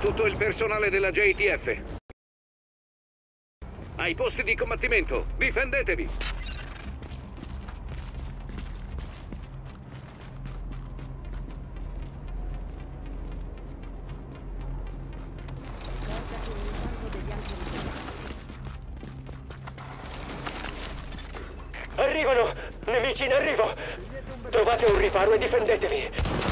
tutto il personale della JTF. Ai posti di combattimento, difendetevi! Arrivano! Nemici in arrivo! Trovate un riparo e difendetevi!